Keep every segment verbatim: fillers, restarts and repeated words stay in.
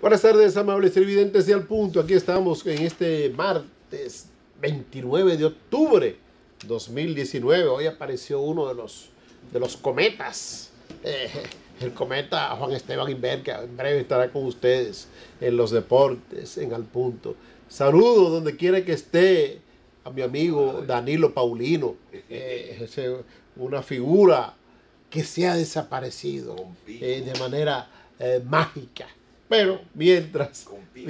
Buenas tardes, amables televidentes de Al Punto. Aquí estamos en este martes veintinueve de octubre de dos mil diecinueve. Hoy apareció uno de los, de los cometas, eh, el cometa Juan Esteban Inver, que en breve estará con ustedes en los deportes, en Al Punto. Saludo donde quiera que esté a mi amigo Danilo Paulino, eh, es una figura que se ha desaparecido eh, de manera eh, mágica. Pero mientras,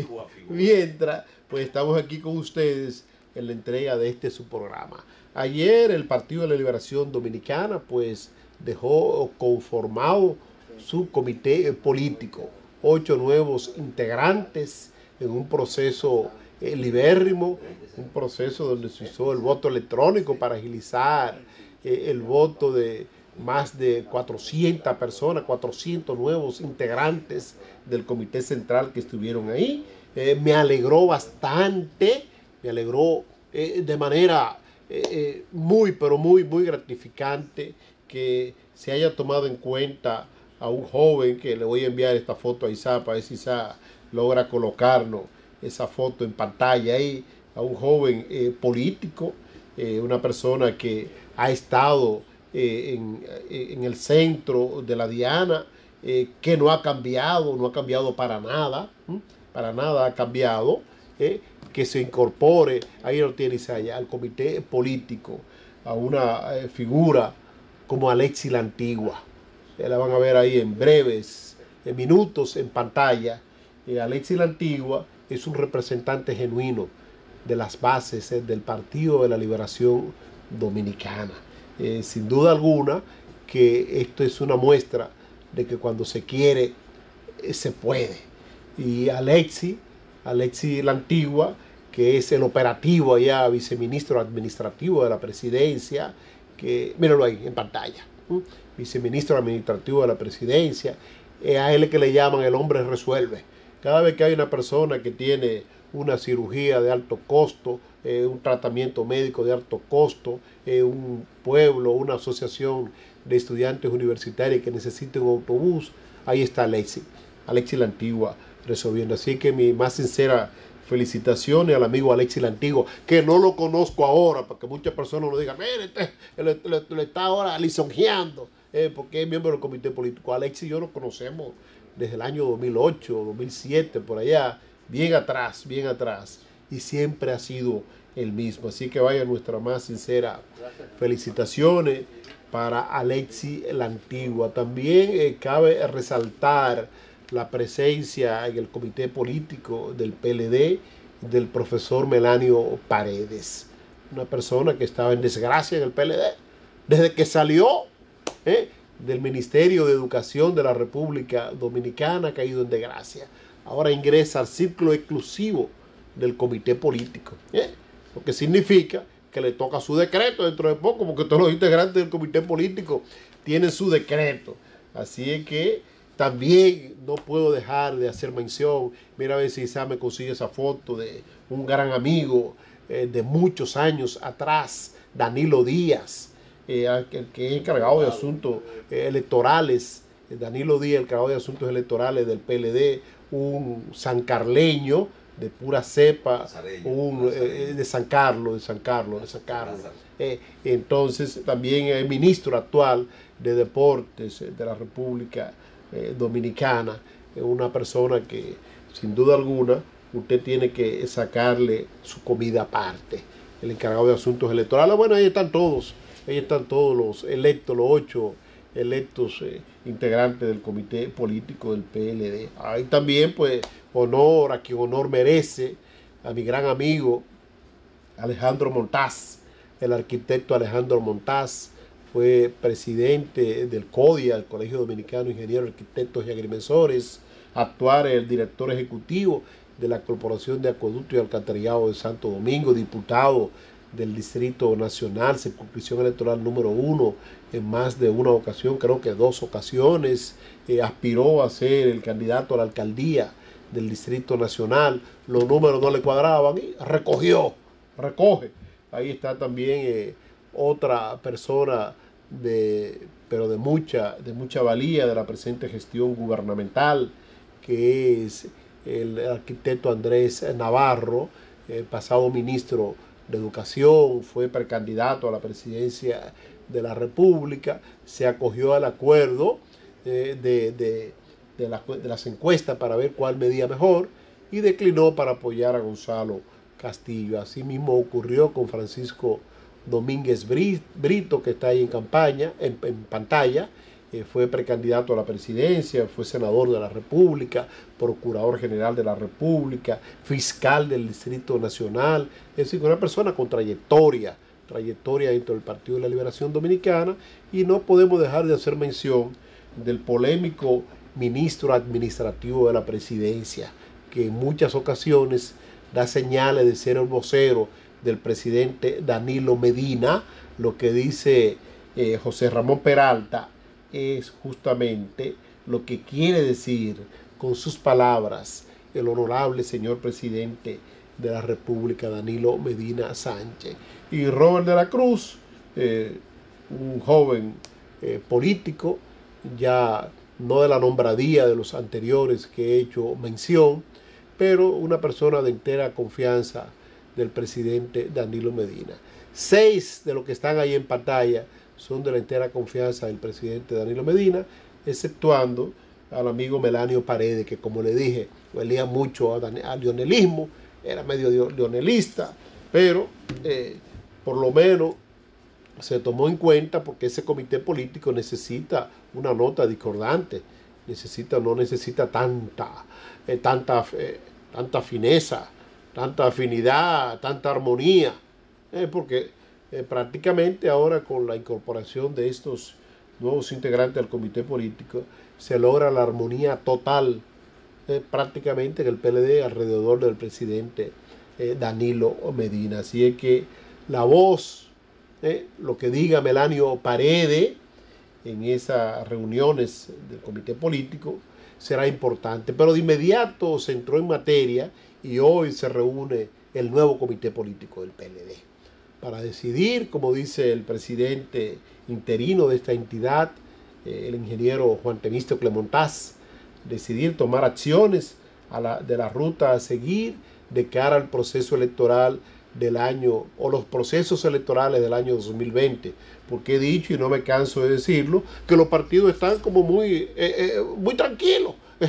mientras, pues estamos aquí con ustedes en la entrega de este su programa. Ayer el Partido de la Liberación Dominicana pues dejó conformado su comité político. Ocho nuevos integrantes en un proceso eh, libérrimo, un proceso donde se usó el voto electrónico para agilizar eh, el voto de más de cuatrocientas personas, cuatrocientos nuevos integrantes del Comité Central que estuvieron ahí. Eh, me alegró bastante, me alegró eh, de manera eh, eh, muy, pero muy, muy gratificante que se haya tomado en cuenta a un joven, que le voy a enviar esta foto a Isa para ver si Isa logra colocarnos esa foto en pantalla ahí, a un joven eh, político, eh, una persona que ha estado Eh, en, en el centro de la diana, eh, que no ha cambiado, no ha cambiado para nada, ¿m? para nada ha cambiado, eh, que se incorpore, ahí lo tienes allá, al comité político, a una eh, figura como Alexis la Antigua. Eh, la van a ver ahí en breves en minutos en pantalla. Eh, Alexis la Antigua es un representante genuino de las bases eh, del Partido de la Liberación Dominicana. Eh, sin duda alguna que esto es una muestra de que cuando se quiere eh, se puede. Y Alexis, Alexis la Antigua, que es el operativo allá, viceministro administrativo de la presidencia, que míralo ahí en pantalla, ¿sí? Viceministro administrativo de la presidencia, es a él que le llaman el hombre resuelve. Cada vez que hay una persona que tiene una cirugía de alto costo, eh, un tratamiento médico de alto costo, eh, un pueblo, una asociación de estudiantes universitarios que necesiten un autobús, ahí está Alexis, Alexis la Antigua resolviendo. Así que mi más sincera felicitaciones al amigo Alexis la Antigua, que no lo conozco ahora, para que muchas personas lo digan, mire, este, le, le, le está ahora lisonjeando, eh, porque es miembro del comité político. Alexis y yo lo conocemos desde el año dos mil ocho, dos mil siete, por allá, bien atrás, bien atrás, y siempre ha sido el mismo. Así que vaya nuestra más sincera felicitaciones para Alexis la Antigua. También eh, cabe resaltar la presencia en el comité político del P L D del profesor Melanio Paredes, una persona que estaba en desgracia en el P L D desde que salió eh, del Ministerio de Educación de la República Dominicana, ha caído en desgracia. Ahora ingresa al círculo exclusivo del comité político, ¿eh? Lo que significa que le toca su decreto dentro de poco, porque todos los integrantes del comité político tienen su decreto. Así es que también no puedo dejar de hacer mención, mira a ver si Isa me consigue esa foto de un gran amigo eh, de muchos años atrás, Danilo Díaz, eh, el que es encargado de asuntos eh, electorales, Danilo Díaz, el encargado de asuntos electorales del P L D, un sancarleño de pura cepa, un, eh, de San Carlos, de San Carlos, de San Carlos. Eh, entonces también el ministro actual de Deportes eh, de la República eh, Dominicana, eh, una persona que sin duda alguna usted tiene que sacarle su comida aparte, el encargado de asuntos electorales. Bueno, ahí están todos, ahí están todos los electos, los ocho electos eh, integrantes del comité político del P L D. Ahí también, pues, honor a quien honor merece, a mi gran amigo Alejandro Montaz, el arquitecto Alejandro Montaz, fue presidente del CODIA, el Colegio Dominicano de Ingenieros, Arquitectos y Agrimensores, actual el director ejecutivo de la Corporación de Acueducto y Alcantarillado de Santo Domingo, diputado del Distrito Nacional, circunscripción electoral número uno, en más de una ocasión, creo que dos ocasiones, eh, aspiró a ser el candidato a la alcaldía del Distrito Nacional. Los números no le cuadraban y recogió, recoge. Ahí está también eh, otra persona de, pero de mucha, de mucha valía de la presente gestión gubernamental, que es el arquitecto Andrés Navarro, el pasado ministro de Educación, fue precandidato a la presidencia de la República, se acogió al acuerdo eh, de, de, de, la, de las encuestas para ver cuál medía mejor y declinó para apoyar a Gonzalo Castillo. Asimismo ocurrió con Francisco Domínguez Brito, que está ahí en campaña, en, en pantalla. Eh, fue precandidato a la presidencia, fue senador de la República, procurador general de la República, fiscal del Distrito Nacional, es decir, una persona con trayectoria, trayectoria dentro del Partido de la Liberación Dominicana, y no podemos dejar de hacer mención del polémico ministro administrativo de la presidencia, que en muchas ocasiones da señales de ser el vocero del presidente Danilo Medina. Lo que dice eh, José Ramón Peralta es justamente lo que quiere decir con sus palabras el honorable señor presidente de la República, Danilo Medina Sánchez. Y Robert de la Cruz, eh, un joven eh, político, ya no de la nombradía de los anteriores que he hecho mención, pero una persona de entera confianza del presidente Danilo Medina. Seis de los que están ahí en pantalla son de la entera confianza del presidente Danilo Medina, exceptuando al amigo Melanio Paredes, que como le dije, huelía mucho a, a lionelismo, era medio lionelista, pero eh, por lo menos se tomó en cuenta porque ese comité político necesita una nota discordante, necesita, no necesita tanta, eh, tanta, eh, tanta fineza, tanta afinidad, tanta armonía, eh, porque eh, prácticamente ahora con la incorporación de estos nuevos integrantes al comité político se logra la armonía total eh, prácticamente en el P L D alrededor del presidente eh, Danilo Medina. Así es que la voz, eh, lo que diga Melanio Paredes en esas reuniones del comité político será importante, pero de inmediato se entró en materia y hoy se reúne el nuevo comité político del P L D para decidir, como dice el presidente interino de esta entidad, eh, el ingeniero Juan Temisto Clemontaz, decidir tomar acciones a la, de la ruta a seguir de cara al proceso electoral del año, o los procesos electorales del año dos mil veinte, porque he dicho, y no me canso de decirlo, que los partidos están como muy, eh, eh, muy tranquilos.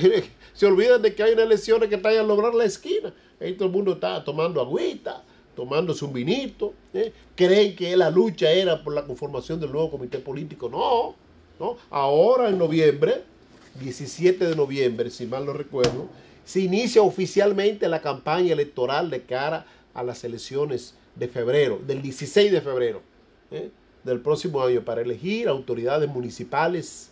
Se olvidan de que hay unas elecciones que están a lograr la esquina. Ahí todo el mundo está tomando agüita, tomándose un vinito. ¿eh? Creen que la lucha era por la conformación del nuevo comité político. No, no. Ahora en noviembre, diecisiete de noviembre, si mal no recuerdo, se inicia oficialmente la campaña electoral de cara a las elecciones de febrero, del dieciséis de febrero ¿eh? del próximo año, para elegir autoridades municipales,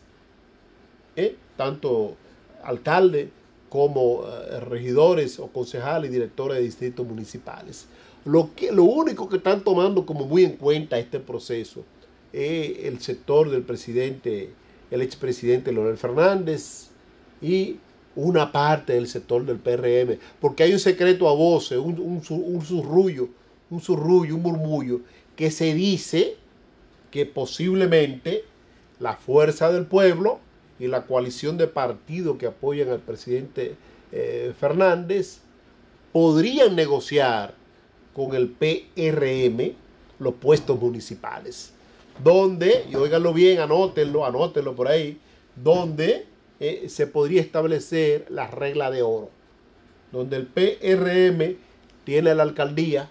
¿eh? tanto alcaldes como eh, regidores o concejales y directores de distritos municipales. Lo, que, lo único que están tomando como muy en cuenta este proceso es el sector del presidente, el expresidente Leonel Fernández, y una parte del sector del P R M, porque hay un secreto a voces, un, un, un surrullo, un surrullo, un murmullo, que se dice que posiblemente la Fuerza del Pueblo y la coalición de partidos que apoyan al presidente eh, Fernández podrían negociar con el P R M los puestos municipales, donde, y óiganlo bien, anótenlo, anótenlo por ahí, donde eh, se podría establecer la regla de oro, donde el P R M tiene la alcaldía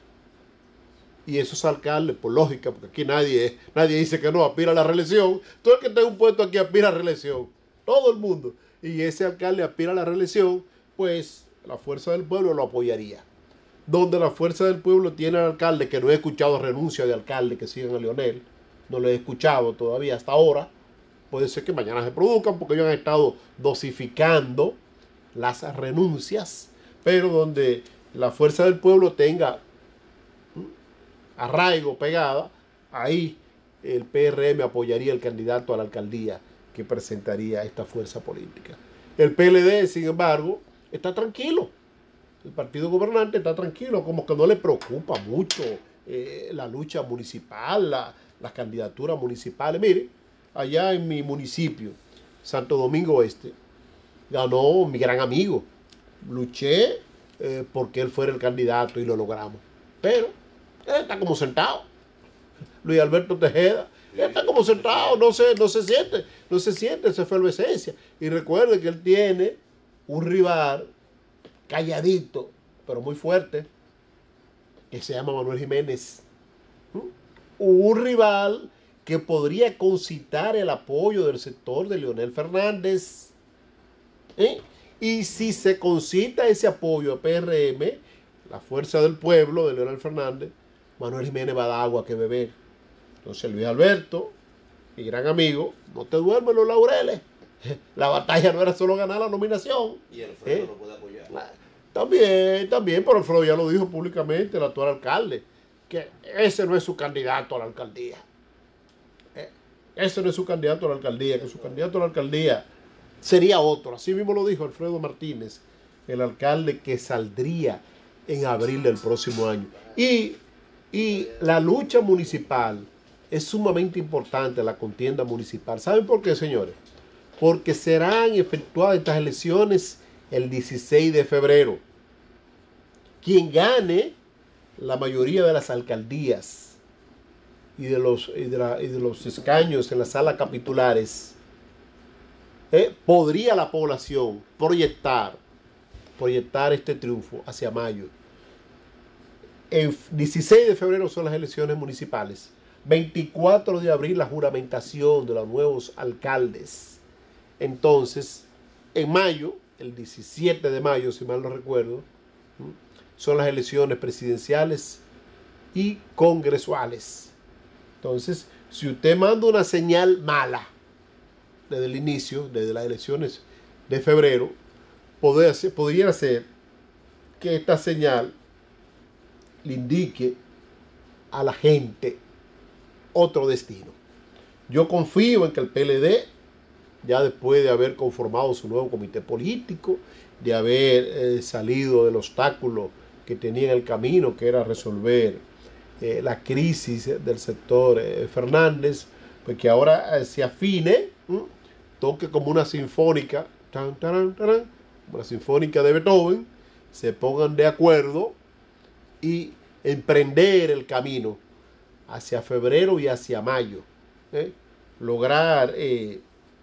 y esos alcaldes, por lógica, porque aquí nadie, nadie dice que no, aspira a la reelección. Todo el que tenga un puesto aquí aspira a la reelección, todo el mundo, y ese alcalde aspira a la reelección, pues la Fuerza del Pueblo lo apoyaría. Donde la Fuerza del Pueblo tiene al alcalde, que no he escuchado renuncia de alcalde que sigan a Leonel, no lo he escuchado todavía hasta ahora, puede ser que mañana se produzcan porque ellos han estado dosificando las renuncias, pero donde la Fuerza del Pueblo tenga arraigo pegada, ahí el P R M apoyaría el candidato a la alcaldía que presentaría esta fuerza política. El P L D, sin embargo, está tranquilo. El partido gobernante está tranquilo, como que no le preocupa mucho eh, la lucha municipal, la, las candidaturas municipales. Mire, allá en mi municipio, Santo Domingo Este, ganó mi gran amigo, luché eh, porque él fuera el candidato y lo logramos. Pero él está como sentado. Luis Alberto Tejeda, él está como sentado, no se, no se siente, no se siente esa efervescencia. Y recuerde que él tiene un rival calladito, pero muy fuerte, que se llama Manuel Jiménez. ¿Mm? Un rival que podría concitar el apoyo del sector de Leonel Fernández. ¿Eh? Y si se concita ese apoyo a P R M, la fuerza del pueblo de Leonel Fernández, Manuel Jiménez va a dar agua que beber. Entonces Luis Alberto, mi gran amigo, no te duermes los laureles. La batalla no era solo ganar la nominación. Y Alfredo ¿Eh? lo puede apoyar. También, también, pero Alfredo ya lo dijo públicamente, el actual alcalde, que ese no es su candidato a la alcaldía. ¿Eh? Ese no es su candidato a la alcaldía, que su candidato a la alcaldía sería otro. Así mismo lo dijo Alfredo Martínez, el alcalde que saldría en abril del próximo año. Y, y la lucha municipal es sumamente importante, la contienda municipal. ¿Saben por qué, señores? Porque serán efectuadas estas elecciones el dieciséis de febrero. Quien gane la mayoría de las alcaldías y de los, y de la, y de los escaños en las salas capitulares, eh, podría la población proyectar, proyectar este triunfo hacia mayo. El dieciséis de febrero son las elecciones municipales. veinticuatro de abril la juramentación de los nuevos alcaldes. Entonces, en mayo, el diecisiete de mayo, si mal no recuerdo, son las elecciones presidenciales y congresuales. Entonces, si usted manda una señal mala desde el inicio, desde las elecciones de febrero, podría ser, podría ser que esta señal le indique a la gente otro destino. Yo confío en que el P L D, ya después de haber conformado su nuevo comité político, de haber eh, salido del obstáculo que tenía en el camino, que era resolver eh, la crisis del sector eh, Fernández, pues que ahora eh, se afine, ¿m? toque como una sinfónica, tan, taran, taran, una sinfónica de Beethoven, se pongan de acuerdo y emprender el camino hacia febrero y hacia mayo, ¿eh? lograr eh,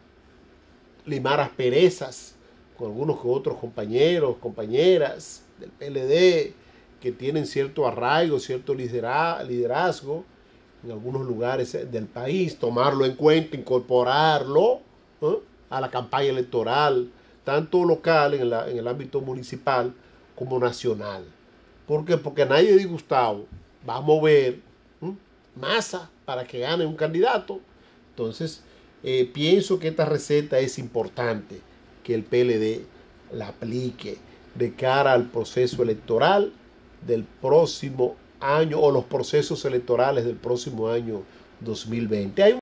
limar asperezas con algunos que otros compañeros, compañeras del P L D que tienen cierto arraigo, cierto liderazgo en algunos lugares del país, tomarlo en cuenta, incorporarlo ¿eh? a la campaña electoral, tanto local en, la, en el ámbito municipal como nacional. ¿Por qué? Porque nadie disgustado va a mover ¿eh? masa para que gane un candidato. Entonces, eh, pienso que esta receta es importante que el P L D la aplique de cara al proceso electoral del próximo año o los procesos electorales del próximo año dos mil veinte. Hay